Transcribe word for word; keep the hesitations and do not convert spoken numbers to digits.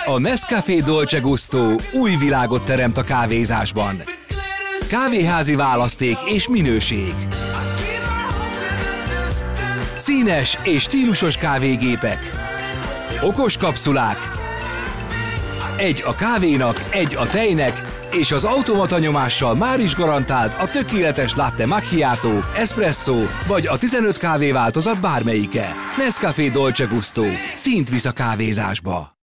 A Nescafé Dolce Gusto új világot teremt a kávézásban. Kávéházi választék és minőség. Színes és stílusos kávégépek. Okos kapszulák. Egy a kávénak, egy a tejnek, és az automata nyomással már is garantált a tökéletes latte macchiato, espresso vagy a tizenöt kávé változat bármelyike. Nescafé Dolce Gusto. Színt visz a kávézásba.